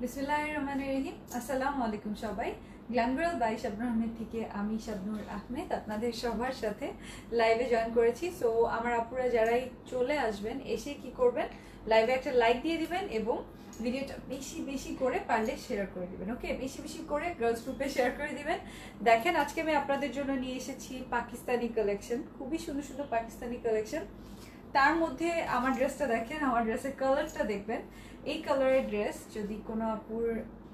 বিসমিল্লাহিররহমানিররহিম। আসসালামু আলাইকুম সবাই। Glam Girl by Shabnur Ahmed থেকে আমি শাবনুর আহমেদ আপনাদের সবার সাথে লাইভে জয়েন করেছি। সো আমার আপুরা যারাই চলে আসবেন এসে কি করবেন, লাইভে একটা লাইক দিয়ে দিবেন এবং ভিডিওটা বেশি বেশি করে পারলে শেয়ার করে দিবেন। ওকে, বেশি বেশি করে গার্লস গ্রুপে শেয়ার করে দিবেন। দেখেন আজকে আমি আপনাদের জন্য নিয়ে এসেছি পাকিস্তানি কালেকশন, খুবই সুন্দর সুন্দর পাকিস্তানি কালেকশন। তার মধ্যে আমার ড্রেসটা দেখেন, আমার ড্রেসের কালারটা দেখবেন। এই কালারের ড্রেস যদি কোনো আপুর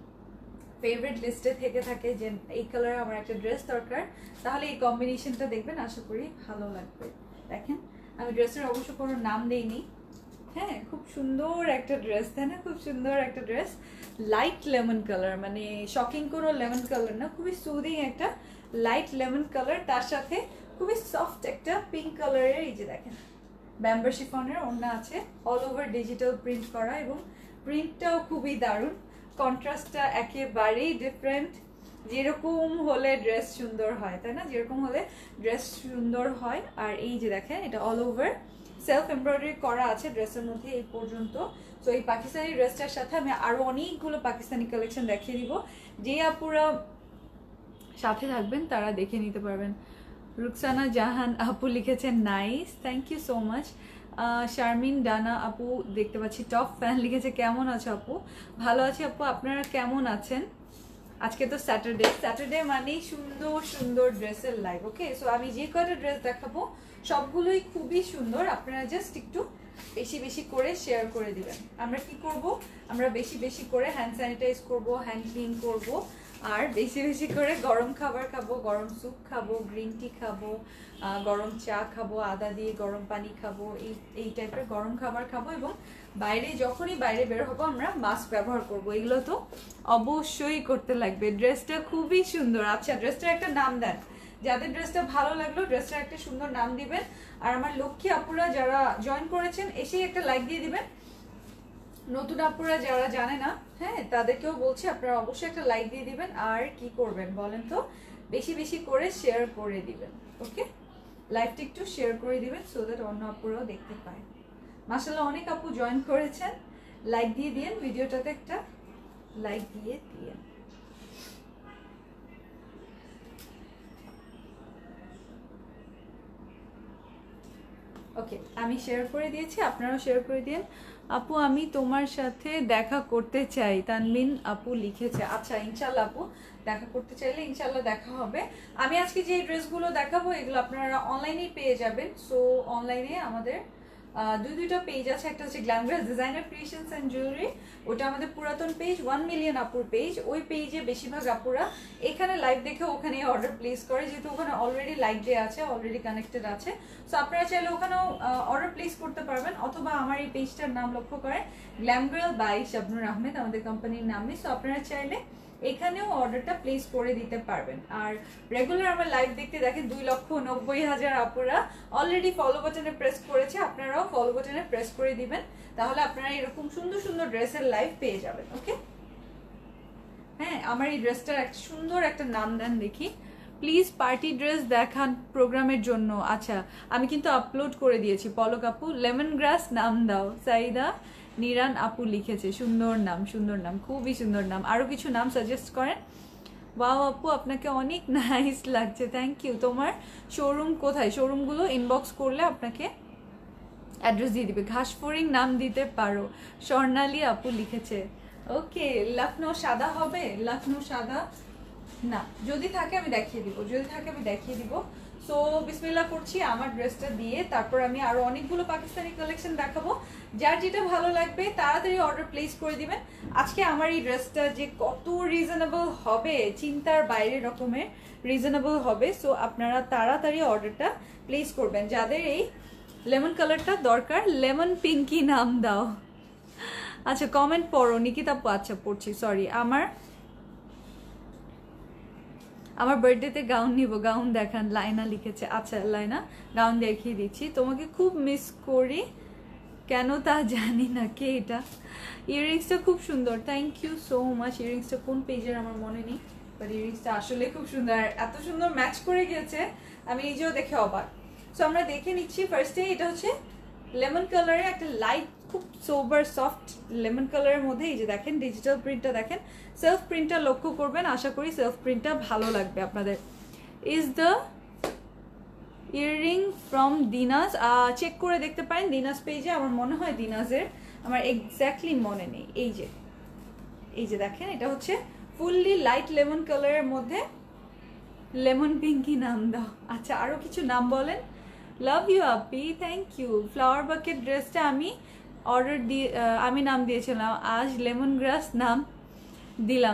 ফেভারিট লিস্টে থেকে থাকে যে এই কালারের আমার একটা ড্রেস দরকার, তাহলে এই কম্বিনেশনটা দেখবেন, আশা করি ভালো লাগবে। দেখেন আমি ড্রেসের অবশ্য কোনো নাম দেইনি। হ্যাঁ, খুব সুন্দর একটা ড্রেস, তাই না? খুব সুন্দর একটা ড্রেস, লাইট লেমন কালার, মানে শকিং কোনো লেমন কালার না, খুবই সুদিং একটা লাইট লেমন কালার। তার সাথে খুবই সফট একটা পিঙ্ক কালারের, এই যে দেখেন ব্যাম্বার শিফনের ওড়না আছে, অল ওভার ডিজিটাল প্রিন্ট করা এবং প্রিন্টটাও খুবই দারুণ, কন্ট্রাস্টটা একেবারেই ডিফারেন্ট। যেরকম হলে ড্রেস সুন্দর হয়, তাই না? যেরকম হলে ড্রেস সুন্দর হয়। আর এই যে দেখেন এটা অল ওভার সেলফ এমব্রয়ডারি করা আছে ড্রেসের মধ্যে এই পর্যন্ত। তো এই পাকিস্তানি ড্রেসটার সাথে আমি আরো অনেকগুলো পাকিস্তানি কালেকশন দেখিয়ে দিব, যে আপুরা সাথে থাকবেন তারা দেখে নিতে পারবেন। রুকসানা জাহান আপু লিখেছেন nice, thank you so much. Sharmin Dana আপু দেখতে পাচ্ছি টপ ফ্যান লিখেছে, কেমন আছো আপু? ভালো আছি আপু, আপনারা কেমন আছেন? আজকে তো স্যাটারডে মানেই সুন্দর সুন্দর ড্রেসের লাইভ। ওকে, সো আমি যে কয়টা ড্রেস দেখাবো সবগুলোই খুবই সুন্দর। আপনারা জাস্ট একটু বেশি বেশি করে শেয়ার করে দিবেন। আমরা কি করব, আমরা বেশি বেশি করে হ্যান্ড স্যানিটাইজ করব, হ্যান্ড ক্লিন করব, আর বেশি বেশি করে গরম খাবার খাবো, গরম স্যুপ খাবো, গ্রিন টি খাবো, গরম চা খাবো, আদা দিয়ে গরম পানি খাবো, এই টাইপের গরম খাবার খাবো। এবং বাইরে যখনই বাইরে বের হবো আমরা মাস্ক ব্যবহার করব। এগুলো তো অবশ্যই করতে লাগবে। ড্রেসটা খুবই সুন্দর। আচ্ছা, ড্রেসটার একটা নাম দেন, যাদের ড্রেসটা ভালো লাগলো ড্রেসটার একটা সুন্দর নাম দিবেন। আর আমার লক্ষ্মী আপুরা যারা জয়েন করেছেন এসেই একটা লাইক দিয়ে দিবেন। নতুন আপুরা যারা জানে না, হ্যাঁ, তাদেরকেও বলছি আপনারা অবশ্যই একটা লাইক দিয়ে দিবেন। আর কি করবেন বলেন তো, বেশি বেশি করে শেয়ার করে দিবেন। ওকে, লাইভটা একটু শেয়ার করে দিবেন সো দ্যাট অন্য আপুরাও দেখতে পায়। মাশাআল্লাহ অনেক আপু জয়েন করেছেন, লাইক দিয়ে দিয়েন, ভিডিওটাতে একটা লাইক দিয়ে দিয়েন। ওকে, আমি শেয়ার করে দিয়েছি, আপনারাও শেয়ার করে দিন। আপু আমি তোমার সাথে দেখা করতে চাই, তানবিন আপু লিখেছে। আচ্ছা, ইনশাল্লাহ আপু দেখা করতে চাইলে ইনশাল্লাহ দেখা হবে। আমি আজকে যে ড্রেসগুলো দেখাবো এগুলো আপনারা অনলাইনেই পেয়ে যাবেন। সো অনলাইনে আমাদের দুইটা পেজ আছে, একটা হচ্ছে Glam Girl Designer Creations and Jewellery, ওটা আমাদের পুরাতন পেজ, 1 মিলিয়ন আপুর পেজ। ওই পেজে বেশিরভাগ আপুরা এখানে লাইভ দেখে ওখানে অর্ডার প্লেস করে, যেহেতু ওখানে অলরেডি লাইভ ডে আছে, অলরেডি কানেক্টেড আছে। সো আপনারা চাইলে ওখানেও অর্ডার প্লেস করতে পারবেন, অথবা আমার এই পেজটার নাম লক্ষ্য করে Glam Girl by Shabnur Ahmed আমাদের কোম্পানির নামে। সো আপনারা চাইলে এখানেও অর্ডারটা প্লেস করে দিতে পারবেন। আর রেগুলার আমার লাইভ দেখতে দেখেন 2,90,000 আপুরা অলরেডি ফলো বাটনে প্রেস করেছে। আপনারাও ফলো বাটনে প্রেস করে দিবেন, তাহলে আপনারা এরকম সুন্দর সুন্দর ড্রেসের লাইভ পেয়ে যাবেন। ওকে, হ্যাঁ, আমার এই ড্রেসটার একটা সুন্দর একটা নাম দেন দেখি প্লিজ। পার্টি ড্রেস দেখান প্রোগ্রামের জন্য। আচ্ছা, আমি কিন্তু আপলোড করে দিয়েছি। পলক আপু লেমন গ্রাস নাম দাও, সাইদা নিরান আপু লিখেছে, সুন্দর নাম, সুন্দর নাম, খুবই সুন্দর নাম। আরো কিছু নাম সাজেস্ট করেন। ওয়াও আপু আপনাকে অনেক নাইস লাগছে, থ্যাংক ইউ। তোমার শোরুম কোথায়? শোরুমগুলো ইনবক্স করলে আপনাকে অ্যাড্রেস দিয়ে দিবে। ঘাসফড়িং নাম দিতে পারো, স্বর্ণালী আপু লিখেছে। ওকে, লখনৌ সাদা হবে? লখনৌ সাদা না, যদি থাকে আমি দেখিয়ে দিব, যদি থাকে আমি দেখিয়ে দিব। সো বিসমিল্লাহ করছি আমার ড্রেসটা দিয়ে, তারপর আমি আরো অনেকগুলো পাকিস্তানি কালেকশন দেখাবো। যার যেটা ভালো লাগবে তাড়াতাড়ি অর্ডার প্লেস করে দিবেন। আজকে আমার এই ড্রেসটা যে কত রিজনেবল হবে, চিন্তার বাইরে রকমের রিজনেবল হবে। সো আপনারা তাড়াতাড়ি অর্ডারটা প্লেস করবেন। যাদের এই লেমন কালারটা দরকার, লেমন পিঙ্কি নাম দাও। আচ্ছা, কমেন্ট পড়ো নিকিতা আপু। আচ্ছা পড়ছি, সরি। আমার বার্থডেতে গাউন নিব, গাউন দেখান, লাইনা লিখেছে। আচ্ছা লাইনা, গাউন দেখিয়ে দিচ্ছি। তোমাকে খুব মিস করি, কেন তা জানি না। কে এটা? ইয়াররিংসটা খুব সুন্দর, থ্যাংক ইউ সো মাচ। ইয়াররিংসটা কোন পেজের আমার মনে নেই, বাট ইয়াররিংসটা আসলে খুব সুন্দর, এত সুন্দর ম্যাচ করে গেছে আমি নিজেও দেখে অবাক। সো আমরা দেখে নিচ্ছি ফার্স্টে। এটা হচ্ছে লেমন কালারের একটা লাইট খুব সোবার সফট লেমন কালারের মধ্যে। এই যে দেখেন ডিজিটাল প্রিন্টটা দেখেন, সেলফ প্রিন্টটা লক্ষ্য করবেন, আশা করি সেলফ প্রিন্টটা ভালো লাগবে আপনাদের। Is the earring from Dinaj, check করে দেখতে পারেন দিনাজ পেজে, আমার মনে হয় দিনাজের, আমার এক্স্যাক্টলি মনে নেই। এই যে দেখেন এটা হচ্ছে ফুললি লাইট লেমন কালারের মধ্যে, লেমন পিঙ্কি নাম দাও। আচ্ছা আরো কিছু নাম বলেন। লাভ ইউ আপি, থ্যাংক ইউ। ফ্লাওয়ার বাকেট ড্রেসটা আমি অর্ডার দিয়ে আমি নাম দিয়েছিলাম, আজ লেমন গ্রাস নাম দিলাম।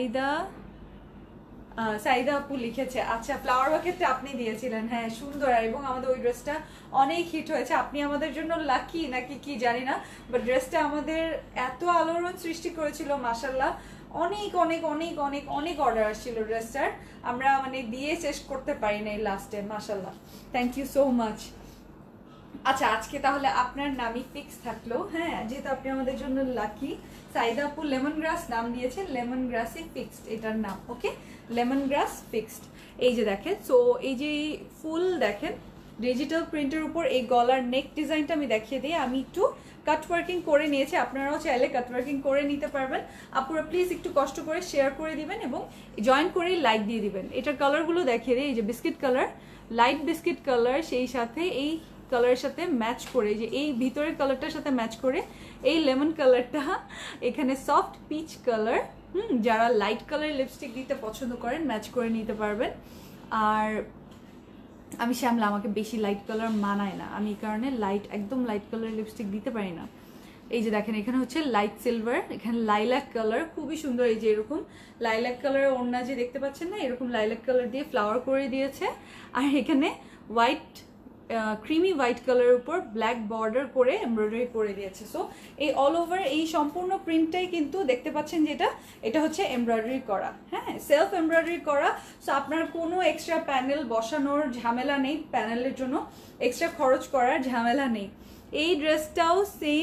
সাইদা আপু লিখেছে। আচ্ছা ফ্লাওয়ার বাকেটটা আপনি দিয়েছিলেন, হ্যাঁ সুন্দর, এবং আমাদের ওই ড্রেসটা অনেক হিট হয়েছে। আপনি আমাদের জন্য লাকি নাকি কি জানি না, বাট ড্রেসটা আমাদের এত আলোড়ন সৃষ্টি করেছিল মাশাল্লাহ। অনেক অনেক অনেক অনেক অনেক অর্ডার আসছিল ড্রেসটার, আমরা মানে দিয়ে শেষ করতে পারি না এই লাস্টে মাশাল্লাহ। Thank you so much. আচ্ছা আজকে তাহলে আপনার নামই ফিক্স থাকলো, হ্যাঁ যেহেতু আপনি আমাদের জন্য লাকি। সাইদা আপু লেমন গ্রাস নাম দিয়েছেন, লেমন গ্রাসই ফিক্সড এটার নাম, ওকে লেমন গ্রাস ফিক্সড। এই যে দেখেন, সো এই যে ফুল দেখেন ডিজিটাল প্রিন্টের উপর এই গলার নেক ডিজাইনটা আমি দেখিয়ে দিই। আমি একটু কাট ওয়ার্কিং করে নিয়েছি, আপনারাও চাইলে কাট ওয়ার্কিং করে নিতে পারবেন। আপনারা প্লিজ একটু কষ্ট করে শেয়ার করে দিবেন এবং জয়েন করে লাইক দিয়ে দিবেন। এটার কালারগুলো দেখিয়ে দিই। এই যে biscuit colour, light biscuit colour, সেই সাথে এই কালারের সাথে ম্যাচ করে, যে এই ভিতরের কালারটার সাথে ম্যাচ করে এই লেমন কালারটা, এখানে সফট পিচ কালার। যারা লাইট কালার লিপস্টিক দিতে পছন্দ করেন ম্যাচ করে নিতে পারবেন। আর আমি শ্যামলা, আমাকে বেশি লাইট কালার মানায় না, আমি এই কারণে একদম লাইট কালার লিপস্টিক দিতে পারি না। এই যে দেখেন এখানে হচ্ছে লাইট সিলভার, এখানে লাইলাক কালার, খুবই সুন্দর। এই যে এরকম লাইলাক কালারের ওড়না যে দেখতে পাচ্ছেন না, এরকম লাইলাক কালার দিয়ে ফ্লাওয়ার করে দিয়েছে। আর এখানে হোয়াইট ক্রিমি হোয়াইট কালারের উপর ব্ল্যাক বর্ডার করে এমব্রয়ডারি করে দিয়েছে। সো এই অল ওভার এই সম্পূর্ণ প্রিন্টটাই কিন্তু দেখতে পাচ্ছেন যেটা, এটা হচ্ছে এমব্রয়ডারি করা, হ্যাঁ সেলফ এমব্রয়ডারি করা। সো আপনার কোনো এক্সট্রা প্যানেল বসানোর ঝামেলা নেই, প্যানেলের জন্য এক্সট্রা খরচ করার ঝামেলা নেই। এই ড্রেসটাও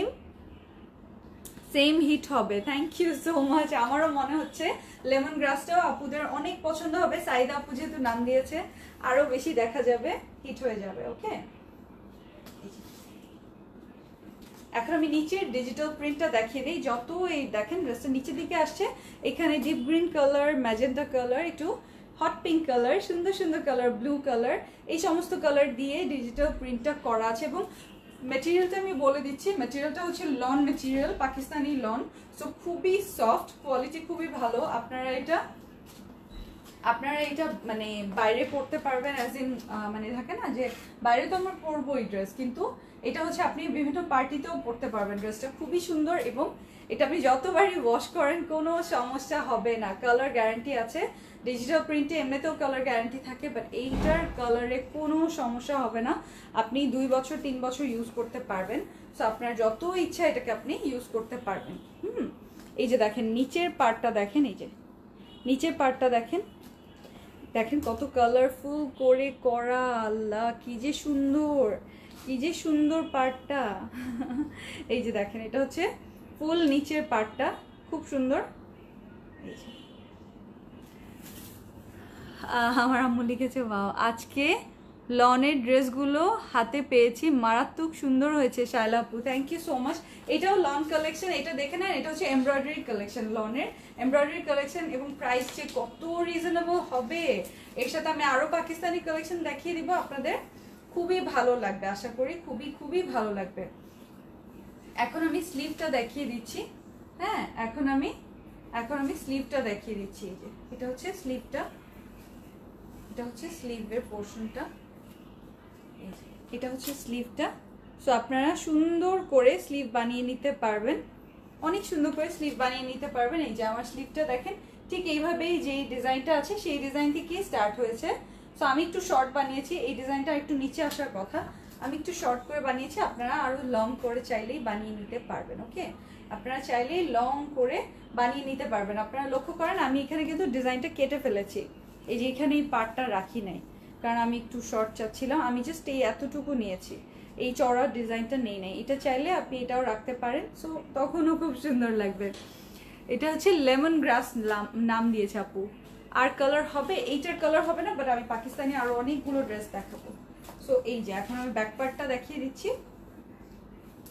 সেম হিট হবে। Thank you so much. আমারও মনে হচ্ছে লেমন গ্রাসটাও আপুদের অনেক পছন্দ হবে। সাইদা আপু যেহেতু নাম দিয়েছে আরো বেশি দেখা যাবে, হিট হয়ে যাবে। ওকে, এখন আমি নিচের ডিজিটাল প্রিন্টটা দেখিয়ে দিই। যত এই দেখেন ড্রেসটা নিচের দিকে আসছে, এখানে deep green colour, magenta colour, একটু হট পিঙ্ক কালার, সুন্দর সুন্দর কালার, ব্লু কালার, এই সমস্ত কালার দিয়ে ডিজিটাল প্রিন্টটা করা আছে। এবং মেটেরিয়ালটা আমি বলে দিচ্ছি, মেটেরিয়ালটা হচ্ছে lawn material, Pakistani lawn. So খুবই সফট, কোয়ালিটি খুবই ভালো। আপনারা এটা মানে বাইরে পরতে পারবেন, অ্যাজ ইন মানে থাকে না যে বাইরে তো আমরা পরবো এই ড্রেস, কিন্তু এটা হচ্ছে আপনি বিভিন্ন পার্টিতেও পরতে পারবেন। ড্রেসটা খুবই সুন্দর এবং এটা আপনি যতবারই ওয়াশ করেন কোনো সমস্যা হবে না, কালার গ্যারান্টি আছে। ডিজিটাল প্রিন্টে এমনিতেও কালার গ্যারান্টি থাকে, বাট এইটার কালারে কোনো সমস্যা হবে না, আপনি 2 বছর 3 বছর ইউজ করতে পারবেন। সো আপনার যত ইচ্ছা এটাকে আপনি ইউজ করতে পারবেন। এই যে দেখেন নিচের পার্টটা দেখেন, এই যে নিচের পার্টটা দেখেন, দেখেন কত কালারফুল করে করা, আল্লাহ কি যে সুন্দর, কি যে সুন্দর পার্টটা। এই যে দেখেন এটা হচ্ছে ফুল নিচের পার্টটা, খুব সুন্দর। এই যে আমার আম্মু লিখেছে ওয়াও, আজকে লনের ড্রেসগুলো হাতে পেয়েছি, মারাত্মক সুন্দর হয়েছে শায়লা আপু, থ্যাংক ইউ সো মাচ। এটাও লন কালেকশন, এটা দেখে নেন, এটা হচ্ছে এমব্রয়ডারি কালেকশন, লনের এমব্রয়ডারি কালেকশন, এবং প্রাইস যে কত রিজনেবল হবে। এর সাথে আমি আরো পাকিস্তানি কালেকশন দেখিয়ে দিব আপনাদের, খুবই ভালো লাগবে আশা করি, খুবই খুবই ভালো লাগবে। এখন আমি স্লিভটা দেখিয়ে দিচ্ছি, হ্যাঁ এখন আমি স্লিভটা দেখিয়ে দিচ্ছি। এই যে এটা হচ্ছে স্লিভটা, এটা হচ্ছে স্লিভের পোর্শনটা, এটা হচ্ছে স্লিভটা। সো আপনারা সুন্দর করে স্লিভ বানিয়ে নিতে পারবেন, অনেক সুন্দর করে স্লিভ বানিয়ে নিতে পারবেন। এই যে আমার স্লিভটা দেখেন, ঠিক এইভাবেই যে ডিজাইনটা আছে সেই ডিজাইন থেকেই স্টার্ট হয়েছে। সো আমি একটু শর্ট বানিয়েছি, এই ডিজাইনটা একটু নিচে আসার কথা, আমি একটু শর্ট করে বানিয়েছি। আপনারা আরো লং করে চাইলেই বানিয়ে নিতে পারবেন। ওকে, আপনারা চাইলেই লং করে বানিয়ে নিতে পারবেন। আপনারা লক্ষ্য করেন আমি এখানে কিন্তু ডিজাইনটা কেটে ফেলেছি, এই যে এখানে এই পার্টটা রাখি নাই, কারণ আমি একটু শর্ট চাচ্ছিলাম, আমি জাস্ট এই এতটুকু নিয়েছি, এই চড়ার ডিজাইনটা নেই নাই। এটা চাইলে আপনি এটাও রাখতে পারেন, সো তখনও খুব সুন্দর লাগবে। এটা হচ্ছে লেমন গ্রাস নাম দিয়েছে আপু। আর কালার হবে, এইটার কালার হবে না, বাট আমি পাকিস্তানি আরো অনেকগুলো ড্রেস দেখাবো। সো এই যে এখন আমি ব্যাক পার্টটা দেখিয়ে দিচ্ছি।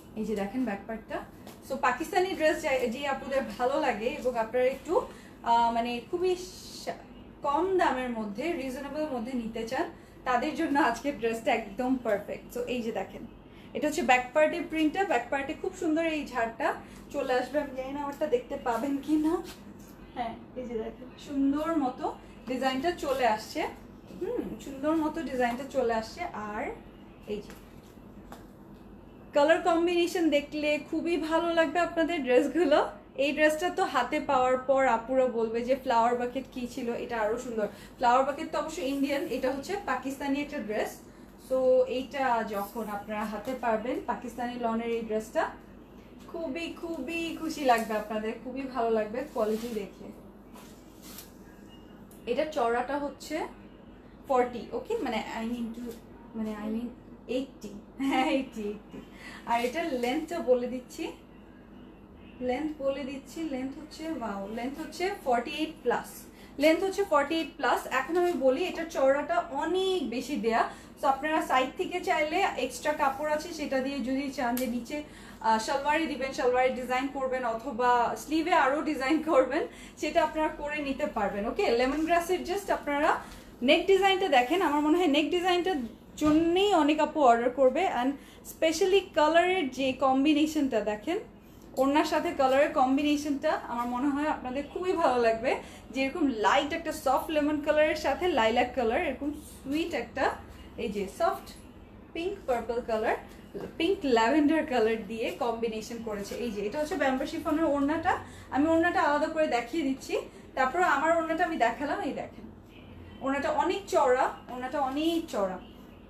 এই যে দেখেন ব্যাক পার্টটা। সো পাকিস্তানি ড্রেস যে আপনাদের ভালো লাগে এবং আপনারা একটু মানে খুবই কম দামের মধ্যে রিজনেবল মধ্যে নিতে চান, তাদের জন্য আজকের ড্রেসটা একদম পারফেক্ট। সো এই যে দেখেন, এটা হচ্ছে ব্যাক পার্টের প্রিন্টটা। ব্যাক পার্টে খুব সুন্দর এই ঝাড়টা চলে আসবে। আমি জানি না আমারটা দেখতে পাবেন কি না। হ্যাঁ, এই যে দেখেন সুন্দর মতো ডিজাইনটা চলে আসছে। সুন্দর মতো ডিজাইনটা চলে আসছে। আর এই যে কালার কম্বিনেশন দেখলে খুবই ভালো লাগবে আপনাদের ড্রেসগুলো। এই ড্রেসটা তো হাতে পাওয়ার পর আপুরা বলবে যে ফ্লাওয়ার বাকেট কি ছিল, এটা আরো সুন্দর। ফ্লাওয়ার বাকেট তো অবশ্যই ইন্ডিয়ান, এটা হচ্ছে পাকিস্তানি একটা ড্রেস। সো এইটা যখন আপনারা হাতে পারবেন পাকিস্তানি লনের এই ড্রেসটা, খুবই খুবই খুশি লাগবে আপনাদের, খুবই ভালো লাগবে কোয়ালিটি দেখে। এটা চওড়াটা হচ্ছে 40, ওকে, মানে আই মিন 80, হ্যাঁ 80। আর এটার লেন্থটা বলে দিচ্ছি, লেন্থ হচ্ছে লেন্থ হচ্ছে 48 প্লাস। লেন্থ হচ্ছে 48 প্লাস। এখন আমি বলি এটার চওড়াটা অনেক বেশি দেয়া। তো আপনারা সাইড থেকে চাইলে এক্সট্রা কাপড় আছে সেটা দিয়ে যদি চান যে নিচে সালোয়ারি দিবেন, সালোয়ারি ডিজাইন করবেন, অথবা স্লিভে আরো ডিজাইন করবেন, সেটা আপনারা করে নিতে পারবেন। ওকে, লেমন গ্রাসের জাস্ট আপনারা নেক ডিজাইনটা দেখেন। আমার মনে হয় নেক ডিজাইনটার জন্যই অনেক আপু অর্ডার করবে। অ্যান্ড স্পেশালি কালারের যে কম্বিনেশনটা দেখেন, ওড়নার সাথে কালারের কম্বিনেশনটা আমার মনে হয় আপনাদের খুবই ভালো লাগবে। যেরকম লাইট একটা সফট লেমন কালারের সাথে লাইলাক কালার, এরকম সুইট একটা এই যে soft pink purple colour, pink lavender colour দিয়ে কম্বিনেশন করেছে। এই যে এটা হচ্ছে ব্যাম্বো শিফনের ওড়নাটা। আমি ওড়নাটা আলাদা করে দেখিয়ে দিচ্ছি, তারপর আমার ওড়নাটা আমি দেখালাম। এই দেখেন ওড়নাটা অনেক চওড়া, ওড়নাটা অনেক চওড়া।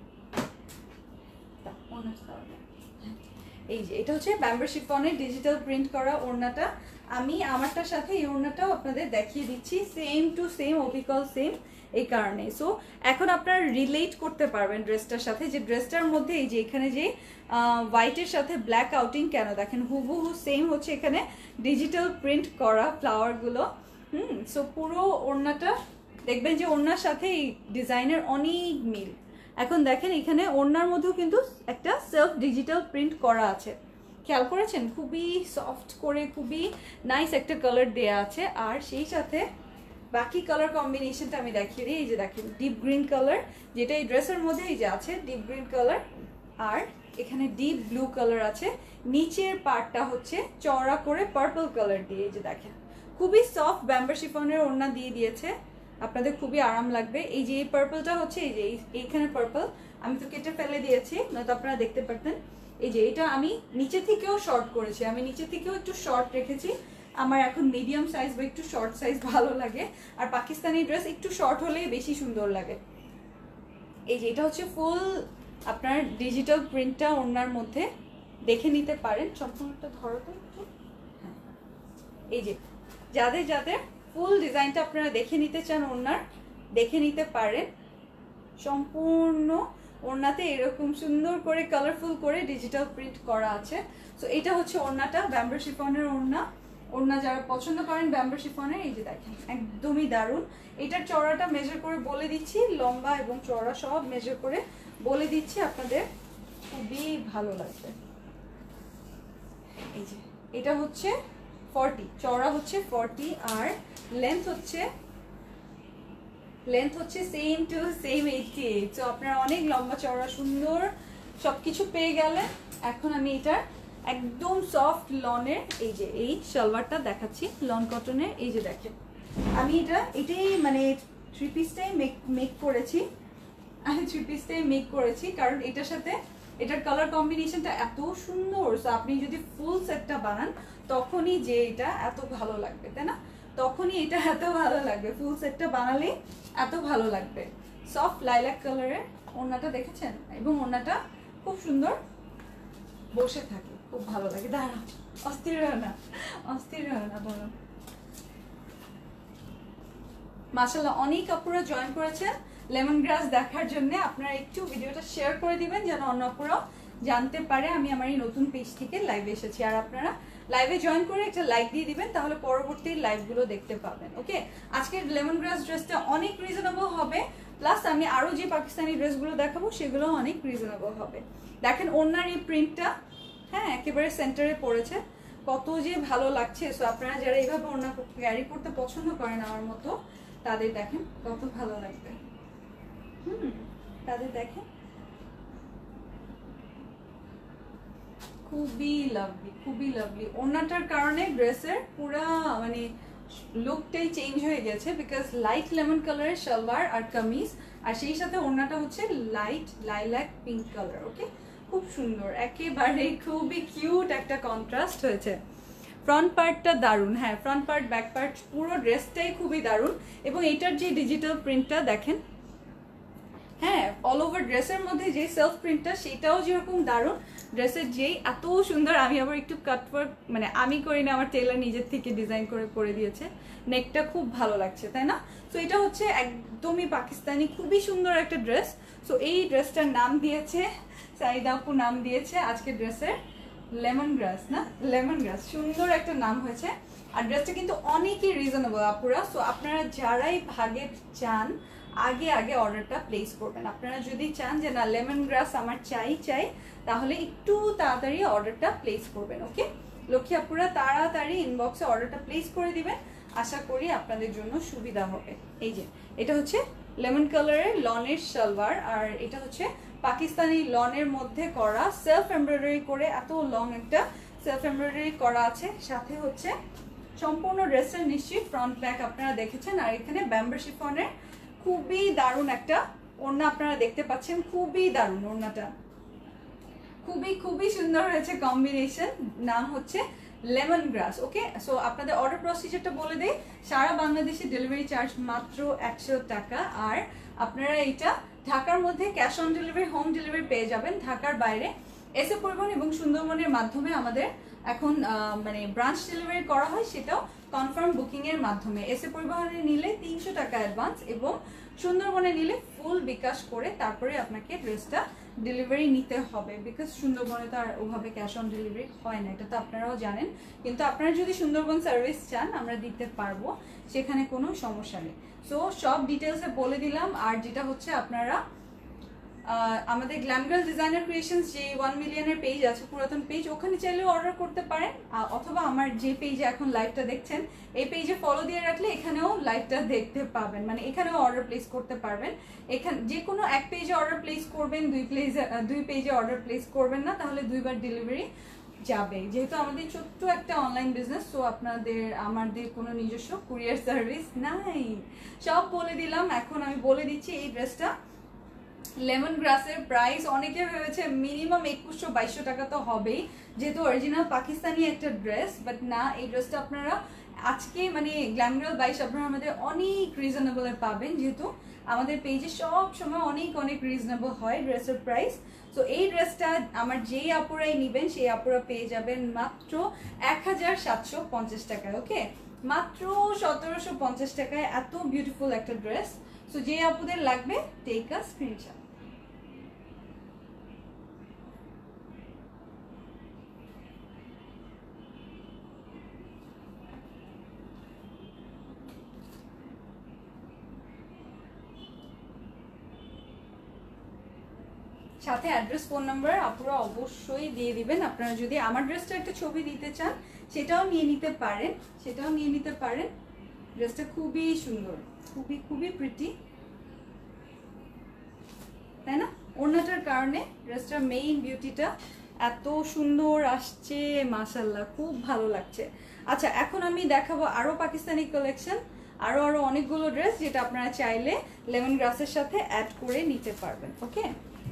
এই যে এটা হচ্ছে ব্যাম্বো শিফনের ডিজিটাল প্রিন্ট করা ওড়নাটা। আমি আমারটার সাথে এই ওড়নাটাও আপনাদের দেখিয়ে দিচ্ছি, সেম টু সেম, অবিকল সেম। এই কারণে সো এখন আপনারা রিলেট করতে পারবেন ড্রেসটার সাথে, যে ড্রেসটার মধ্যে এই যে এখানে যে হোয়াইটের সাথে ব্ল্যাক আউটিং কেন, দেখেন হুবহু সেম হচ্ছে এখানে ডিজিটাল প্রিন্ট করা ফ্লাওয়ারগুলো। সো পুরো ওড়নাটা দেখবেন যে ওড়নার সাথে এই ডিজাইনের অনেক মিল। এখন দেখেন এখানে ওড়নার মধ্যেও কিন্তু একটা সেলফ ডিজিটাল প্রিন্ট করা আছে, খেয়াল করেছেন? খুবই সফট করে খুবই নাইস একটা কালার দেয়া আছে। আর সেই সাথে বাকি কালার কম্বিনেশনটা আমি দেখিয়ে দিই। এই যে দেখেন ডিপ গ্রিন কালার, যেটা এই ড্রেসের মধ্যে এই যে আছে ডিপ গ্রিন কালার, আর এখানে ডিপ ব্লু কালার আছে। নিচের পার্টটা হচ্ছে চওড়া করে পার্পল কালার দিয়ে, এই যে দেখেন খুবই সফট ব্যাম্বো শিফনের ওড়না দিয়ে দিয়েছে, আপনাদের খুবই আরাম লাগবে। এই যে এই পার্পলটা হচ্ছে এই যে এইখানে পার্পল, আমি তো কেটে ফেলে দিয়েছি, নয়তো আপনারা দেখতে পারতেন। এই যে এটা আমি নিচে থেকেও শর্ট করেছি, আমি নিচে থেকেও একটু শর্ট রেখেছি। আমার এখন মিডিয়াম সাইজ বা একটু শর্ট সাইজ ভালো লাগে, আর পাকিস্তানি ড্রেস একটু শর্ট হলেই বেশি সুন্দর লাগে। এই যে এটা হচ্ছে ফুল আপনার ডিজিটাল প্রিন্টটা ওড়নার মধ্যে দেখে নিতে পারেন। সম্পূর্ণটা ধরো তো একটু, হ্যাঁ এই যে যাদের যাদের ফুল ডিজাইনটা আপনারা দেখে নিতে চান ওড়নার, দেখে নিতে পারেন। সম্পূর্ণ ওড়নাতে এরকম সুন্দর করে কালারফুল করে ডিজিটাল প্রিন্ট করা আছে। সো এটা হচ্ছে ওড়নাটা, ব্যাম্বো শিফনের ওড়না। ওড়না যারা পছন্দ করেন ব্যাম্বো শিফনের, এই যে দেখেন একদমই দারুণ। এটার চওড়াটা মেজার করে বলে দিচ্ছি, লম্বা এবং চওড়া সব মেজার করে বলে দিচ্ছি, আপনাদের খুবই ভালো লাগবে। এই যে এটা হচ্ছে 40, চওড়া হচ্ছে 40, আর লেন্থ হচ্ছে সেম টু সেম 88। তো আপনারা অনেক লম্বা চওড়া সুন্দর সবকিছু পেয়ে গেলেন। এখন আমি এটার একদম সফট লনের এই যে এই সালোয়ারটা দেখাচ্ছি, লন কটনের। এই যে দেখেন আমি এটাই মানে থ্রি পিসটাই মেক করেছি, আমি থ্রি পিসটাই মেক করেছি, কারণ এটার সাথে এটার কালার কম্বিনেশনটা এত সুন্দর। সো আপনি যদি ফুল সেটটা বানান তখনই যে এটা এত ভালো লাগবে, তাই না? তখনই এটা এত ভালো লাগবে, ফুল সেটটা বানালে এত ভালো লাগবে। সফট লাইলাক কালারের ওড়নাটা দেখেছেন, এবং ওড়নাটা খুব সুন্দর বসে থাকে, খুব ভালো লাগে। দাঁড়াও, অস্থির হয় না দাঁড়াও। মাশাআল্লাহ অনেক আপুরা জয়েন করেছেন লেমন গ্রাস দেখার জন্য। আপনারা একটু ভিডিওটা শেয়ার করে দিবেন যেন অন্য আপুরাও জানতে পারে আমি আমার এই নতুন পেজ থেকে লাইভে এসেছি। আর আপনারা লাইভে জয়েন করে একটা লাইক দিয়ে দিবেন, তাহলে পরবর্তী লাইভগুলো দেখতে পাবেন। ওকে, আজকের লেমন গ্রাস ড্রেসটা অনেক রিজনেবল হবে, প্লাস আমি আরো যে পাকিস্তানি ড্রেসগুলো দেখাবো সেগুলো অনেক রিজনেবল হবে। দেখেন ওড়নার এই প্রিন্টটা হ্যাঁ একেবারে সেন্টারে পড়েছে, কত যে ভালো লাগছে। সো আপনারা যারা এইভাবে ওড়না ক্যারি করতে পছন্দ করেন আমার মতো, তাদের দেখেন কত ভালো লাগবে। তাদের দেখেন খুবই লাভলি, খুবই লাভলি। ওড়নাটার কারণে ড্রেসের পুরা মানে লুকটাই চেঞ্জ হয়ে গেছে, বিকজ লাইট লেমন কালারের সালোয়ার আর কামিজ, আর সেই সাথে ওড়নাটা হচ্ছে light lilac pink colour. Okay, খুব সুন্দর, একেবারে খুবই কিউট একটা কন্ট্রাস্ট হয়েছে। ফ্রন্ট পার্টটা দারুণ, হ্যাঁ ফ্রন্ট পার্ট ব্যাক পার্ট পুরো ড্রেসটাই খুবই দারুণ। এবং এটার যে ডিজিটাল প্রিন্টটা দেখেন, হ্যাঁ অল ওভার ড্রেসের মধ্যে যে সেলফ প্রিন্টটা সেটাও যেরকম দারুণ, ড্রেসের যেই এত সুন্দর। আমি আবার একটু কাটওয়ার্ক মানে আমি করি না, আমার টেলার নিজের থেকে ডিজাইন করে দিয়েছে। নেকটা খুব ভালো লাগছে, তাই না? সো এটা হচ্ছে একদমই পাকিস্তানি খুবই সুন্দর একটা ড্রেস। সো এই ড্রেসটার নাম দিয়েছে সাইদা আপু, নাম দিয়েছে আজকে ড্রেসের লেমন গ্রাস, না লেমন গ্রাস, সুন্দর একটা নাম হয়েছে। আর ড্রেসটা কিন্তু অনেকই রিজনেবল আপুরা। সো আপনারা যারাই ভাগে চান আগে আগে অর্ডারটা প্লেস করবেন। আপনারা যদি চান যে না লেমন গ্রাস আমার চাই তাহলে একটু তাড়াতাড়ি অর্ডারটা প্লেস করবেন। ওকে লক্ষ্মী আপুরা, তাড়াতাড়ি ইনবক্সে অর্ডারটা প্লেস করে দিবেন, আশা করি আপনাদের জন্য সুবিধা হবে। এই যে এটা হচ্ছে লেমন কালারের লনের সালোয়ার, আর এটা হচ্ছে পাকিস্তানি লনের মধ্যে করা সেলফ এমব্রয়ডারি করে, এত লং একটা সেলফ এমব্রয়ডারি করা আছে। সাথে হচ্ছে সম্পূর্ণ ড্রেসের নিশ্চয়ই ফ্রন্ট ব্যাক আপনারা দেখেছেন। আর এখানে ব্যাম্বো শিফনের খুবই দারুণ একটা ওড়না আপনারা দেখতে পাচ্ছেন, খুবই দারুণ ওড়নাটা, খুবই খুবই সুন্দর হয়েছে কম্বিনেশন। নাম হচ্ছে লেমন গ্রাস। ওকে সো আপনাদের অর্ডার প্রসিজারটা বলে দেই। সারা বাংলাদেশে ডেলিভারি চার্জ মাত্র 100 টাকা। আর আপনারা এটা ঢাকার মধ্যে cash on delivery, home delivery পেয়ে যাবেন। ঢাকার বাইরে এসএ পরিবহন এবং সুন্দরবনের মাধ্যমে আমাদের এখন মানে ব্রাঞ্চ ডেলিভারি করা হয়, সেটাও কনফার্ম বুকিং এর মাধ্যমে। এসএ পরিবহনে নিলে 300 টাকা অ্যাডভান্স এবং সুন্দরবনে নিলে ফুল বিকাশ করে তারপরে আপনাকে ড্রেসটা ডেলিভারি নিতে হবে, বিকজ সুন্দরবনে তো আর ওভাবে ক্যাশ অন ডেলিভারি হয় না, এটা তো আপনারাও জানেন। কিন্তু আপনারা যদি সুন্দরবন সার্ভিস চান আমরা দিতে পারবো, সেখানে কোনো সমস্যা নেই। সো সব ডিটেলসে বলে দিলাম। আর যেটা হচ্ছে আপনারা আমাদের গ্ল্যাম গার্ল ডিজাইনার ক্রিয়েশনস যে 1 মিলিয়নের পেজ আছে, পুরাতন পেজ, ওখানে চাইলেও অর্ডার করতে পারেন। অথবা আমার যে পেজে এখন লাইভটা দেখছেন এই পেজে ফলো দিয়ে রাখলে এখানেও লাইভটা দেখতে পাবেন, মানে এখানেও অর্ডার প্লেস করতে পারবেন। এখানে যে কোনো এক পেজে অর্ডার প্লেস করবেন, দুই পেজে অর্ডার প্লেস করবেন না, তাহলে দুইবার ডেলিভারি যাবে। যেহেতু আমাদের ছোট্ট একটা অনলাইন বিজনেস, সো আমাদের কোনো নিজস্ব কুরিয়ার সার্ভিস নাই। সব বলে দিলাম। এখন আমি বলে দিচ্ছি এই ড্রেসটা লেমন গ্রাসের প্রাইস অনেকে ভেবেছে মিনিমাম 2100-2200 টাকা তো হবেই, যেহেতু অরিজিনাল পাকিস্তানি একটা ড্রেস। বাট না, এই ড্রেসটা আপনারা আজকে মানে গ্ল্যাম গার্ল বাই শাবনূর আমাদের অনেক রিজনেবলে পাবেন, যেহেতু আমাদের পেজে সব সময় অনেক অনেক রিজনেবল হয় ড্রেসের প্রাইস। তো এই ড্রেসটা আমার যেই আপুরাই নেবেন সেই আপুরা পেয়ে যাবেন মাত্র 1750 টাকায়। ওকে মাত্র 1750 টাকায় এত বিউটিফুল একটা ড্রেস। সো যে আপুদের লাগবে টেক আ স্ক্রিনশট। সাথে অ্যাড্রেস ফোন নাম্বার আপনারা অবশ্যই দিয়ে দিবেন। আপনারা যদি আমার ড্রেসটা একটা ছবি দিতে চান সেটাও নিয়ে নিতে পারেন, ড্রেসটা খুবই সুন্দর, খুবই খুবই প্রিটি, তাই না? ওড়নাটার কারণে ড্রেসটার মেইন বিউটিটা এত সুন্দর আসছে, মাশাআল্লাহ খুব ভালো লাগছে। আচ্ছা এখন আমি দেখাবো আরো পাকিস্তানি কালেকশন, আরো অনেকগুলো ড্রেস যেটা আপনারা চাইলে লেমন গ্রাসের সাথে অ্যাড করে নিতে পারবেন। ওকে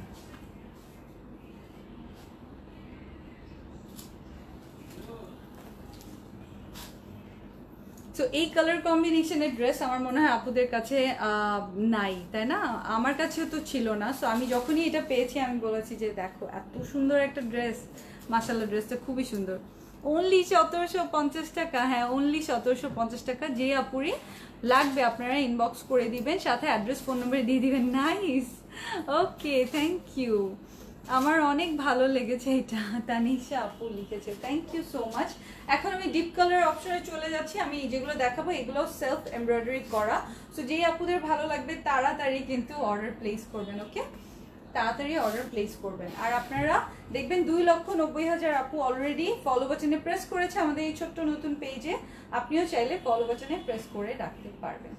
তো এই কালার কম্বিনেশনের ড্রেস আমার মনে হয় আপুদের কাছে নাই, তাই না? আমার কাছেও তো ছিল না। সো আমি যখনই এটা পেয়েছি আমি বলেছি যে দেখো এত সুন্দর একটা ড্রেস, মাশাআল্লাহ ড্রেসটা খুবই সুন্দর। অনলি 1750 টাকা, হ্যাঁ অনলি 1750 টাকা। যে আপুরি লাগবে আপনারা ইনবক্স করে দিবেন, সাথে অ্যাড্রেস ফোন নাম্বার দিয়ে দিবেন। নাইস, ওকে থ্যাংক ইউ, আমার অনেক ভালো লেগেছে এটা, তানিশা আপু লিখেছে, থ্যাংক ইউ সো মাচ। এখন আমি ডিপ কালার অপশনে চলে যাচ্ছি। আমি যেগুলো দেখাবো এগুলো সেলফ এমব্রয়ডারি করা। সো যেই আপুদের ভালো লাগবে তাড়াতাড়ি কিন্তু অর্ডার প্লেস করবেন। ওকে তাড়াতাড়ি অর্ডার প্লেস করবেন। আর আপনারা দেখবেন 2,90,000 আপু অলরেডি ফলো বাটনে প্রেস করেছে আমাদের এই ছোট্ট নতুন পেজে। আপনিও চাইলে ফলো বাটনে প্রেস করে রাখতে পারবেন।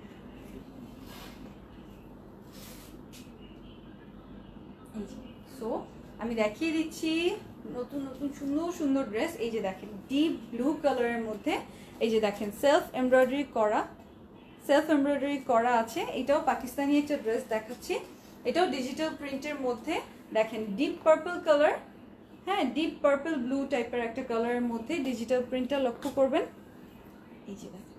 সো আমি দেখিয়ে দিচ্ছি নতুন নতুন সুন্দর সুন্দর ড্রেস। এই যে দেখেন ডিপ ব্লু কালারের মধ্যে, এই যে দেখেন সেলফ এমব্রয়ডারি করা আছে। এটাও পাকিস্তানি একটা ড্রেস দেখাচ্ছি, এটাও ডিজিটাল প্রিন্টের মধ্যে। দেখেন ডিপ পার্পল কালার, হ্যাঁ ডিপ পার্পল ব্লু টাইপের একটা কালারের মধ্যে ডিজিটাল প্রিন্টটা লক্ষ্য করবেন। এই যে দেখেন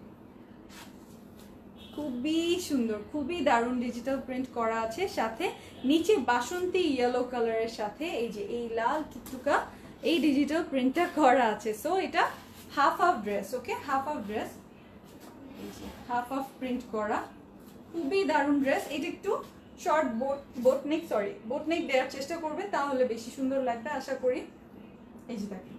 খুবই সুন্দর, খুবই দারুণ ডিজিটাল প্রিন্ট করা আছে। সাথে নিচে বাসন্তী ইয়েলো কালারের সাথে এই যে এই লাল টুকটুকা এই ডিজিটাল প্রিন্টটা করা আছে। সো এটা half dress, okay half dress, এই যে হাফ প্রিন্ট করা, খুবই দারুণ ড্রেস। এটা একটু শর্ট বোট নেক দেওয়ার চেষ্টা করবেন, তাহলে বেশি সুন্দর লাগবে আশা করি। এই যে দেখেন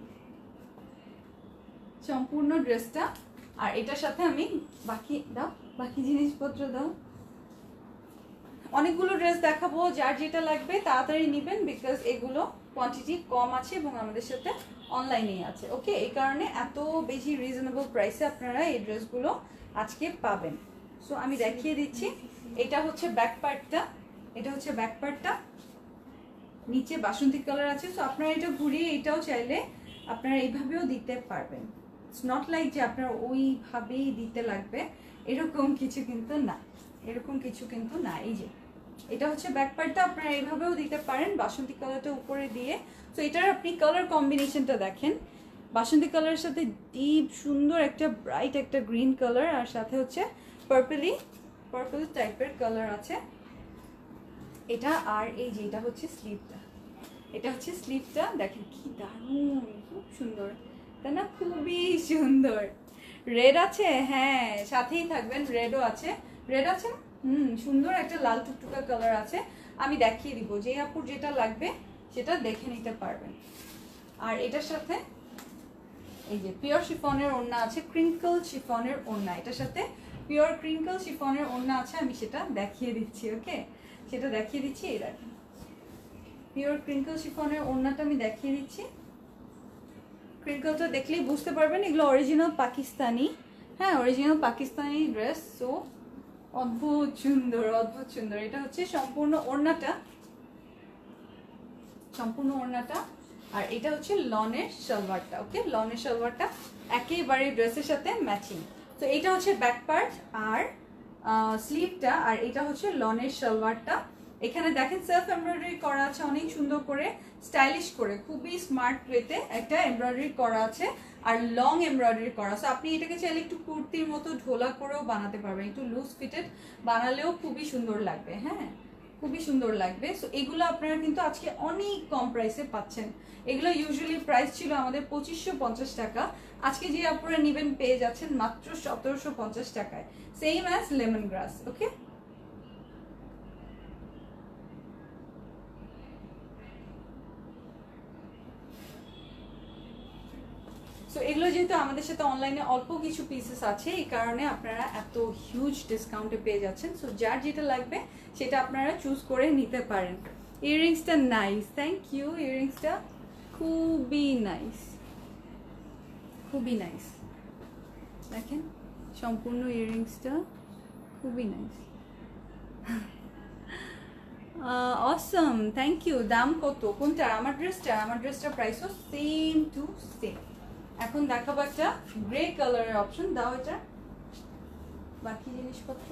সম্পূর্ণ ড্রেসটা। আর এটার সাথে আমি বাকি জিনিসপত্র দাও, অনেকগুলো ড্রেস দেখাবো, যার যেটা লাগবে তাড়াতাড়ি নেবেন, বিকজ এগুলো কোয়ান্টিটি কম আছে এবং আমাদের সাথে অনলাইনেই আছে, ওকে। এই কারণে এত বেশি রিজনেবল প্রাইসে আপনারা এই ড্রেসগুলো আজকে পাবেন। সো আমি দেখিয়ে দিচ্ছি, এটা হচ্ছে ব্যাক পার্টটা, নিচে বাসন্তী কালার আছে। সো আপনারা এটা ঘুরিয়ে এটাও চাইলে আপনারা এইভাবেও দিতে পারবেন। ইটস নট লাইক যে আপনারা ওইভাবেই দিতে লাগবে, এরকম কিছু কিন্তু না। এই যে এটা হচ্ছে ব্যাক পার্টটা, আপনারা এইভাবেও দিতে পারেন বাসন্তী কালারটা উপরে দিয়ে। তো এটার আপনি কালার কম্বিনেশনটা দেখেন, বাসন্তী কালারের সাথে ডিপ সুন্দর একটা ব্রাইট একটা গ্রিন কালার, আর সাথে হচ্ছে পার্পল টাইপের কালার আছে এটা। আর এই যে এটা হচ্ছে স্লিভটা, দেখেন কি দারুণ, খুব সুন্দর তাই না, খুবই সুন্দর। রেড আছে, হ্যাঁ সাথেই থাকবেন, রেড আছে সুন্দর একটা লাল টুকটুকা কালার আছে। আমি দেখিয়ে দিব, যে আপুর যেটা লাগবে সেটা দেখে নিতে পারবেন। আর এটার সাথে এই যে পিওর শিফনের ওড়না আছে, ক্রিঙ্কল শিফনের ওড়না, এটার সাথে পিওর ক্রিঙ্কল শিফনের ওড়না আছে। আমি সেটা দেখিয়ে দিচ্ছি, ওকে সেটা দেখিয়ে দিচ্ছি। এই দেখেন পিওর ক্রিঙ্কল শিফনের ওড়নাটা আমি দেখিয়ে দিচ্ছি। ক্রিঙ্কলটা দেখলেই বুঝতে পারবেন এগুলো অরিজিনাল পাকিস্তানি, হ্যাঁ অরিজিনাল পাকিস্তানি ড্রেস। সো অদ্ভুত সুন্দর। এটা হচ্ছে সম্পূর্ণ ওড়নাটা, আর এটা হচ্ছে লনের সালোয়ারটা, ওকে লনের সালোয়ারটা একেবারে ড্রেসের সাথে ম্যাচিং। তো এটা হচ্ছে ব্যাক পার্ট আর স্লিভটা, আর এটা হচ্ছে লনের সালোয়ারটা। এখানে দেখেন সেলফ এমব্রয়ডারি করা আছে অনেক সুন্দর করে, স্টাইলিশ করে, খুবই স্মার্ট ওয়েতে একটা এমব্রয়ডারি করা আছে, আর লং এমব্রয়ডারি করা আছে। আপনি এটাকে চাইলে একটু কুর্তির মতো ঢোলা করেও বানাতে পারবেন, একটু লুজ ফিটেড বানালেও খুবই সুন্দর লাগবে, হ্যাঁ খুবই সুন্দর লাগবে। সো এগুলো আপনারা কিন্তু আজকে অনেক কম প্রাইসে পাচ্ছেন। এগুলো ইউজুয়ালি প্রাইস ছিল আমাদের 2550 টাকা, আজকে যে আপনারা নেবেন পেয়ে যাচ্ছেন মাত্র 1750 টাকায়, same as lemon grass, okay. So এগুলো যেহেতু আমাদের সাথে অনলাইনে অল্প কিছু পিসেস আছে, এই কারণে আপনারা এত হিউজ ডিসকাউন্টে পেয়ে যাচ্ছেন। সো যার যেটা লাগবে সেটা আপনারা চুজ করে নিতে পারেন। ইয়াররিংসটা নাইস, থ্যাংক ইউ। ইয়াররিংসটা খুবই নাইস, দেখেন সম্পূর্ণ ইয়াররিংসটা খুবই নাইস, অসম, থ্যাংক ইউ। দাম কত কোনটার? আমার ড্রেসটার প্রাইসও সেম টু সেম। এখন দেখাবো একটা গ্রে কালারের অপশন, দাও এটা বাকি জিনিসপত্র।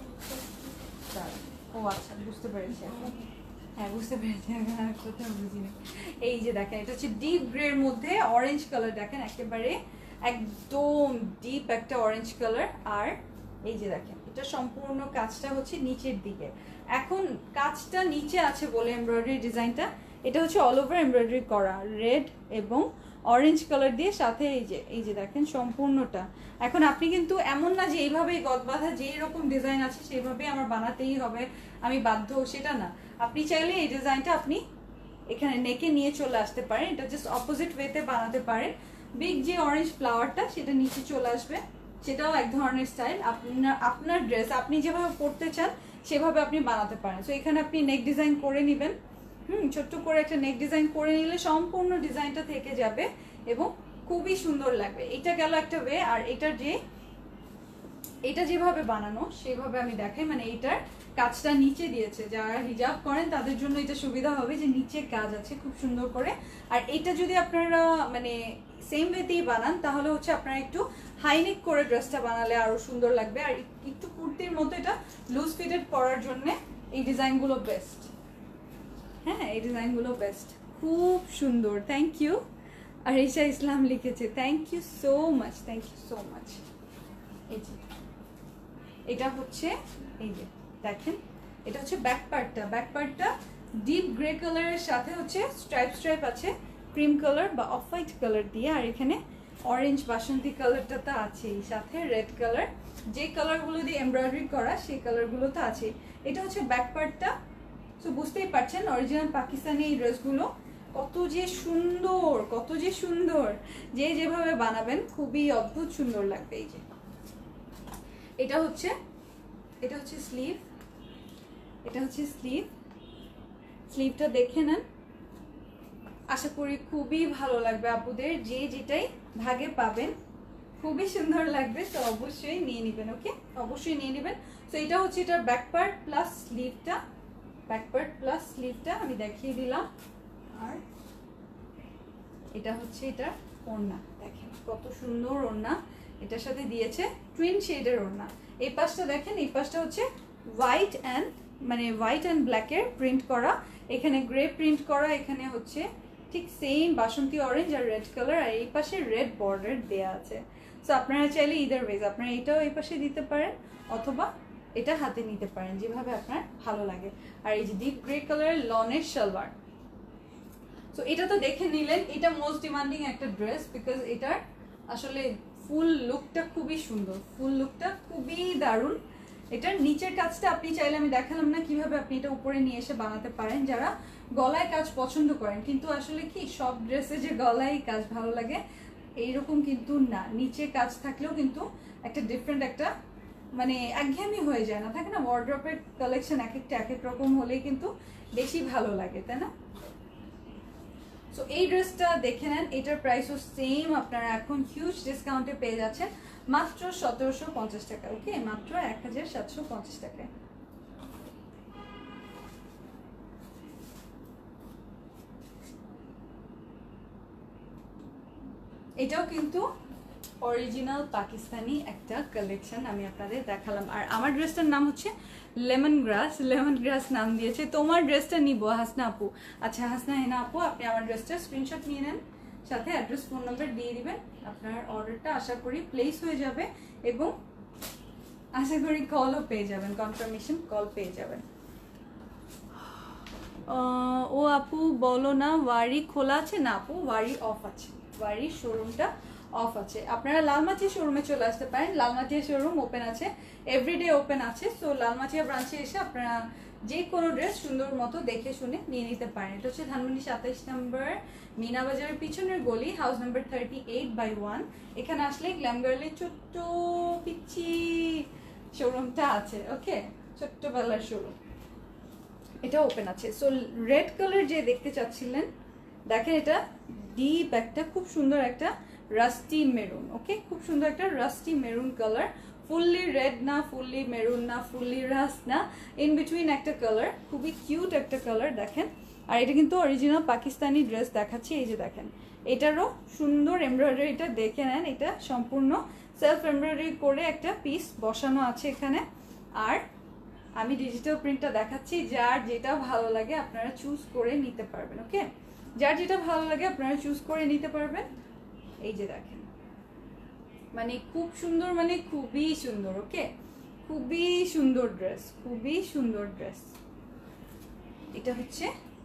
ও আচ্ছা বুঝতে পেরেছি, হ্যাঁ বুঝতে পেরেছি, কোথাও বুঝিনি। এই যে দেখেন এটা হচ্ছে ডিপ গ্রের মধ্যে অরেঞ্জ কালার, দেখেন একেবারে একদম ডিপ একটা অরেঞ্জ কালার। আর এই যে দেখেন এটা সম্পূর্ণ কাজটা হচ্ছে নিচের দিকে, এখন কাজটা নিচে আছে বলে এমব্রয়ডারি ডিজাইনটা, এটা হচ্ছে অল ওভার এমব্রয়ডারি করা রেড এবং অরেঞ্জ কালার দিয়ে, সাথে এই যে দেখেন সম্পূর্ণটা। এখন আপনি কিন্তু এমন না যে এইভাবেই গদ বাঁধা যেই রকম ডিজাইন আছে সেইভাবেই আমার বানাতেই হবে, আমি বাধ্য, সেটা না। আপনি চাইলে এই ডিজাইনটা আপনি এখানে নেকে নিয়ে চলে আসতে পারেন, এটা জাস্ট অপোজিট ওয়েতে বানাতে পারেন। বিগ যে অরেঞ্জ ফ্লাওয়ারটা সেটা নিচে চলে আসবে, সেটাও এক ধরনের স্টাইল। আপনার ড্রেস আপনি যেভাবে পরতে চান সেভাবে আপনি বানাতে পারেন। সো এখানে আপনি নেক ডিজাইন করে নেবেন, ছোট্ট করে একটা নেক ডিজাইন করে নিলে সম্পূর্ণ ডিজাইনটা থেকে যাবে এবং খুবই সুন্দর লাগবে। এটা গেল একটা ওয়ে। আর এটা যেভাবে বানানো সেভাবে আমি দেখাই, মানে এটার কাজটা নিচে দিয়েছে, যারা হিজাব করেন তাদের জন্য এটা সুবিধা হবে যে নিচে কাজ আছে খুব সুন্দর করে। আর এটা যদি আপনারা মানে সেম ওয়েতেই বানান তাহলে হচ্ছে আপনারা একটু হাইনেক করে ড্রেসটা বানালে আরো সুন্দর লাগবে। আর একটু কুর্তির মতো এটা লুজ ফিটেড পরার জন্য এই ডিজাইনগুলো বেস্ট। হ্যাঁ, এই ডিজাইনগুলো বেস্ট, খুব সুন্দর। Thank you. আর ঈশা ইসলাম লিখেছে, thank you so much, thank you so much. এই যে এটা হচ্ছে, এই যে দেখেন, এটা হচ্ছে ব্যাক পার্টটা ডিপ গ্রে কালারের সাথে হচ্ছে স্ট্রাইপ আছে ক্রিম কালার বা অফ হোয়াইট কালার দিয়ে। আর এখানে অরেঞ্জ বাসন্তী কালারটা তো আছেই, সাথে রেড কালার, যে কালারগুলো দিয়ে এমব্রয়ডারি করা সেই কালারগুলো তো আছে। এটা হচ্ছে ব্যাক পার্টটা। সো বুঝতেই পারছেন অরিজিনাল পাকিস্তানি এই ড্রেসগুলো কত যে সুন্দর, যে যেভাবে বানাবেন খুবই অদ্ভুত সুন্দর লাগবে। এই যে এটা হচ্ছে স্লিভটা দেখে নেন, আশা করি খুবই ভালো লাগবে আপুদের, যে যেটাই ভাগে পাবেন খুবই সুন্দর লাগবে। তো অবশ্যই নিয়ে নেবেন, ওকে, অবশ্যই নিয়ে নেবেন। তো এটা হচ্ছে এটার ব্যাক পার্ট প্লাস স্লিভটা আমি দেখিয়ে দিলাম। আর এটা হচ্ছে এটার ওড়না, দেখেন কত সুন্দর ওড়না এটার সাথে দিয়েছে, টুইন শেডের ওড়না। এই পাশটা দেখেন, এই পাশটা হচ্ছে হোয়াইট অ্যান্ড ব্ল্যাকের প্রিন্ট করা, এখানে গ্রে প্রিন্ট করা, এখানে হচ্ছে ঠিক সেম বাসন্তী অরেঞ্জ আর রেড কালার, আর এই পাশে রেড বর্ডার দেয়া আছে। সো আপনারা চাইলে ইদার ওয়েজ আপনারা এটাও এই পাশে দিতে পারেন অথবা এটা হাতে নিতে পারেন, যেভাবে আপনার ভালো লাগে। আর এই যে ডিপ গ্রে কালারের লনের সালোয়ার। সো এটা তো দেখে নিলেন, এটা মোস্ট ডিমান্ডিং একটা ড্রেস, বিকজ এটার আসলে ফুল লুকটা খুবই সুন্দর, ফুল লুকটা খুবই দারুণ। এটার নিচের কাজটা আপনি চাইলে, আমি দেখালাম না কিভাবে আপনি এটা উপরে নিয়ে এসে বানাতে পারেন, যারা গলায় কাজ পছন্দ করেন। কিন্তু আসলে কি সব ড্রেসে যে গলায় কাজ ভালো লাগে এইরকম কিন্তু না, নিচে কাজ থাকলেও কিন্তু একটা ডিফারেন্ট একটা মানে একঘেয়েমি হয়ে যায় না, থাকে না, ওয়ার্ড্রপের কালেকশন এক একটা এক এক রকম হলেই কিন্তু বেশি ভালো লাগে, তাই না? সো এই ড্রেসটা দেখে নেন, এটার প্রাইসও সেম, আপনারা এখন হিউজ ডিসকাউন্টে পেয়ে যাচ্ছেন মাত্র 1750 টাকা, ওকে, মাত্র 1750 টাকায়। এটাও কিন্তু অরিজিনাল পাকিস্তানি একটা কালেকশন আমি আপনাদের দেখালাম। আর আমার ড্রেসটার নাম হচ্ছে লেমন গ্রাস নাম দিয়েছে। তোমার ড্রেসটা নিবো হাসনা আপু। আচ্ছা হাসনা হেনা আপু, আপনি আমার ড্রেসটা স্ক্রিনশট নিয়ে নেন, সাথে অ্যাড্রেস ফোন নাম্বার দিয়ে দিবেন। আপনার অর্ডারটা আশা করি প্লেস হয়ে যাবে এবং আশা করি কলও পেয়ে যাবেন, কনফার্মেশন কল পেয়ে যাবেন। ও আপু বলো না ওয়ারি খোলা আছে? না আপু, ওয়ারি অফ আছে, ওয়ারির শোরুমটা অফ আছে। আপনারা লালমাটিয়া শোরুমে চলে আসতে পারেন, লালমাটিয়া শোরুম ওপেন আছে, এভরিডে ওপেন আছে। সো লালমাটিয়া ব্রাঞ্চে এসে আপনারা যে কোনো ড্রেস সুন্দর মতো দেখে শুনে নিয়ে নিতে পারেন। এটা হচ্ছে ধানমন্ডি 27 নম্বর মিনা বাজারের পিছনের গলি, হাউস নাম্বার 38/1। এখানে আসলে গ্ল্যাম গার্লের ছোট্ট পিচ্ছি শোরুমটা আছে, ওকে, ছোট্টবেলার শোরুম, এটা ওপেন আছে। সো রেড কালার যে দেখতে চাচ্ছিলেন, দেখেন এটা ডিপ একটা খুব সুন্দর একটা রাস্টি মেরুন, ওকে, খুব সুন্দর একটা rusty maroon colour, fully red না, ফুললি মেরুন না, ফুললি রাস্ট না, ইন বিটুইন একটা কালার, খুবই কিউট একটা কালার দেখেন। আর এটা কিন্তু অরিজিনাল পাকিস্তানি ড্রেস দেখাচ্ছি, এই যে দেখেন এটারও সুন্দর এমব্রয়ডারিটা দেখে নেন, এটা সম্পূর্ণ সেলফ এমব্রয়ডারি করে একটা পিস বসানো আছে এখানে। আর আমি ডিজিটাল প্রিন্টটা দেখাচ্ছি, যার যেটা ভালো লাগে আপনারা চুজ করে নিতে পারবেন, ওকে, যার যেটা ভালো লাগে আপনারা চুজ করে নিতে পারবেন। এই যে দেখেন, মানে খুব সুন্দর, মানে খুবই সুন্দর, ওকে, খুবই সুন্দর ড্রেস, খুবই সুন্দর ড্রেস। এটা হচ্ছে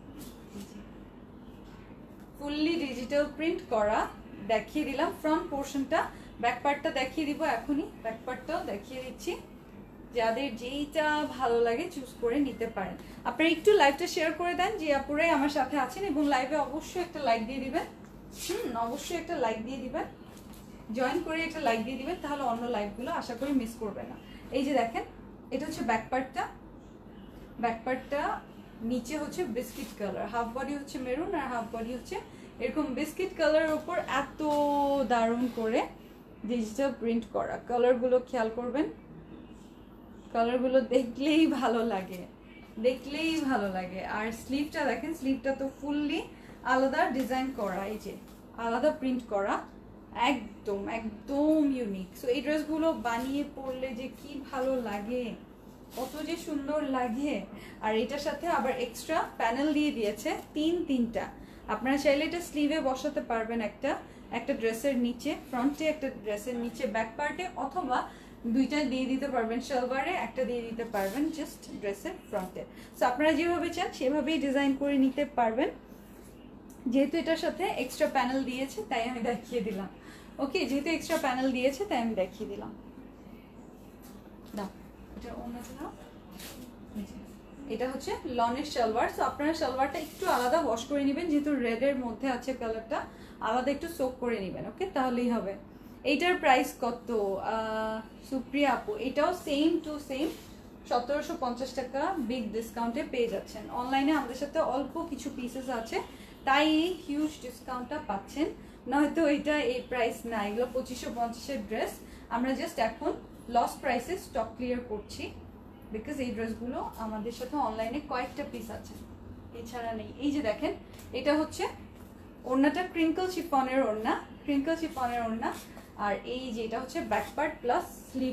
ফুললি ডিজিটাল প্রিন্ট করা, দেখিয়ে দিলাম ফ্রন্ট পোর্শনটা, ব্যাক পার্টটা দেখিয়ে দিব এখনই, ব্যাক পার্টটাও দেখিয়ে দিচ্ছি। যাদের যেইটা ভালো লাগে চুজ করে নিতে পারেন। আপনারা একটু লাইভটা শেয়ার করে দেন যে আপুরাই আমার সাথে আছেন, এবং লাইভে অবশ্যই একটা লাইক দিয়ে দিবেন, অবশ্যই একটা লাইক দিয়ে দিবেন, জয়েন করে একটা লাইক দিয়ে দিবেন, তাহলে অন্য লাইভগুলো আশা করি মিস করবে না। এই যে দেখেন, এটা হচ্ছে ব্যাক পার্টটা নিচে হচ্ছে বিস্কিট কালার, হাফ বডি হচ্ছে মেরুন আর হাফ বডি হচ্ছে এরকম বিস্কিট কালারের উপর এত দারুণ করে ডিজিটাল প্রিন্ট করা। কালারগুলো খেয়াল করবেন, কালারগুলো দেখলেই ভালো লাগে, আর স্লিভটা দেখেন, স্লিভটা তো ফুললি আলাদা ডিজাইন করা, এই যে আলাদা প্রিন্ট করা, একদম একদম ইউনিক। সো এই ড্রেসগুলো বানিয়ে পরলে যে কি ভালো লাগে, কত যে সুন্দর লাগে। আর এটার সাথে আবার এক্সট্রা প্যানেল দিয়ে দিয়েছে তিনটা। আপনারা চাইলে এটা স্লিভে বসাতে পারবেন, একটা ড্রেসের নিচে, ফ্রন্টে একটা ড্রেসের নিচে ব্যাক পার্টে, অথবা দুইটা দিয়ে দিতে পারবেন, সালোয়ারে একটা দিয়ে দিতে পারবেন জাস্ট ড্রেসের ফ্রন্টে। সো আপনারা যেভাবে চান সেভাবেই ডিজাইন করে নিতে পারবেন। যেহেতু এটার সাথে এক্সট্রা প্যানেল দিয়েছে তাই আমি দেখিয়ে দিলাম। ওকে, যেহেতু এক্সট্রা প্যানেল দিয়েছে তাই আমি দেখিয়ে দিলাম। এটা অন্যটা নাও, এটা হচ্ছে লনের সালোয়ার। সো আপনারা সালোয়ারটা একটু আলাদা ওয়াশ করে নেবেন, যেহেতু রেডের মধ্যে আছে কালারটা, আলাদা একটু সোক করে নেবেন। ওকে, তাহলেই হবে। এইটার প্রাইস কত সুপ্রিয়া আপু? এটাও সেম টু সেম 1750 টাকা বিগ ডিসকাউন্টে পেয়ে যাচ্ছেন। অনলাইনে আমাদের সাথে অল্প কিছু পিসেস আছে তাই এই হিউজ ডিসকাউন্টটা পাচ্ছেন, নয়তো এটা এই প্রাইস না। এগুলো 2550-এর ড্রেস, আমরা জাস্ট এখন লস প্রাইসে স্টক ক্লিয়ার করছি, বিকজ এই ড্রেসগুলো আমাদের সাথে অনলাইনে কয়েকটা পিস আছে, এছাড়া নেই। এই যে দেখেন, এটা হচ্ছে ওড়নাটা ক্রিঙ্কল শিফনের ওড়না, আর এই যে এটা হচ্ছে ব্যাক পার্ট প্লাস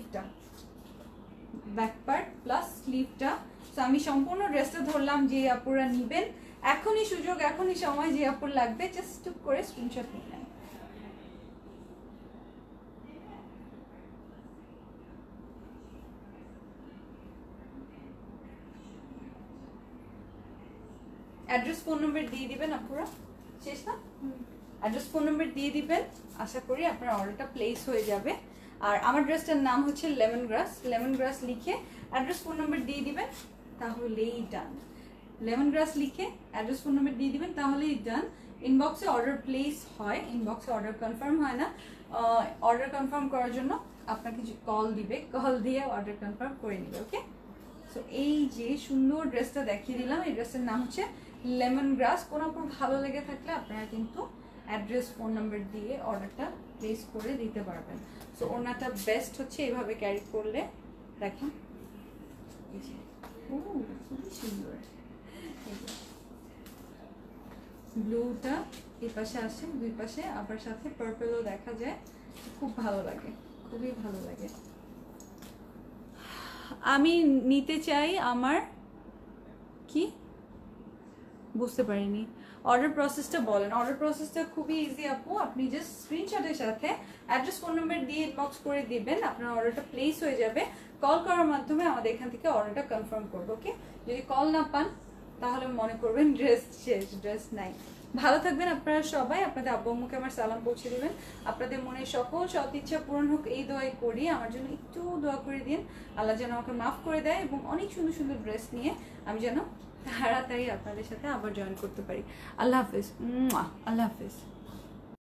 স্লিভটা। তো আমি সম্পূর্ণ ড্রেসটা ধরলাম, যে আপুরা নিবেন এখনই সুযোগ, এখনই সময়, যে আপুর লাগবে জাস্ট টুক করে স্ক্রিনশট নিয়ে নেন। অ্যাড্রেস ফোন নাম্বার দিয়ে দিবেন আপুরা, শেষ না? অ্যাড্রেস ফোন নাম্বার দিয়ে দিবেন, আশা করি আপনার অর্ডারটা প্লেস হয়ে যাবে। আর আমার ড্রেসটার নাম হচ্ছে লেমন গ্রাস লিখে অ্যাড্রেস ফোন নাম্বার দিয়ে দিবেন, তাহলেই ডান। লেমন গ্রাস লিখে অ্যাড্রেস ফোন নাম্বার দিয়ে দিবেন, তাহলেই ডান। ইনবক্সে অর্ডার প্লেস হয়, ইনবক্সে অর্ডার কনফার্ম হয় না। অর্ডার কনফার্ম করার জন্য আপনাকে কল দিয়ে অর্ডার কনফার্ম করে নিবে। ওকে, সো এই যে সুন্দর ড্রেসটা দেখিয়ে দিলাম, এই ড্রেসের নাম হচ্ছে লেমন গ্রাস। কোনো আপনার ভালো লেগে থাকলে আপনারা কিন্তু অ্যাড্রেস ফোন নাম্বার দিয়ে অর্ডারটা প্লেস করে দিতে পারবেন। সো ওনাটা বেস্ট হচ্ছে এভাবে ক্যারি করলে। দেখেন খুবই সুন্দর, ব্লুটা এই পাশে আসে, দুই পাশে আবার সাথে পার্পলও দেখা যায়, খুব ভালো লাগে, খুবই ভালো লাগে। আমি নিতে চাই, আমার কি বুঝতে পারিনি, অর্ডার প্রসেসটা বলেন। অর্ডার প্রসেসটা খুবই ইজি আপু, আপনি জাস্ট স্ক্রিনশটের সাথে অ্যাড্রেস ফোন নাম্বার দিয়ে ইনবক্স করে দিবেন, আপনার অর্ডারটা প্লেস হয়ে যাবে। কল করার মাধ্যমে আমাদের এখান থেকে অর্ডারটা কনফার্ম করবো। ওকে, যদি কল না পান তাহলে মনে করবেন ড্রেস শেষ, ড্রেস নাই। ভালো থাকবেন আপনারা সবাই, আপনাদের আব্বু আম্মুকে আমার সালাম পৌঁছে দিবেন, আপনাদের মনে সকল সৎ ইচ্ছা পূরণ হোক এই দোয়াই করি। আমার জন্য একটু দোয়া করে দিন, আল্লাহ যেন আমাকে মাফ করে দেয় এবং অনেক সুন্দর সুন্দর ড্রেস নিয়ে আমি যেন তাড়াতাড়ি আপনাদের সাথে আবার জয়েন করতে পারি। আল্লাহ হাফিজ, আল্লাহ হাফিজ।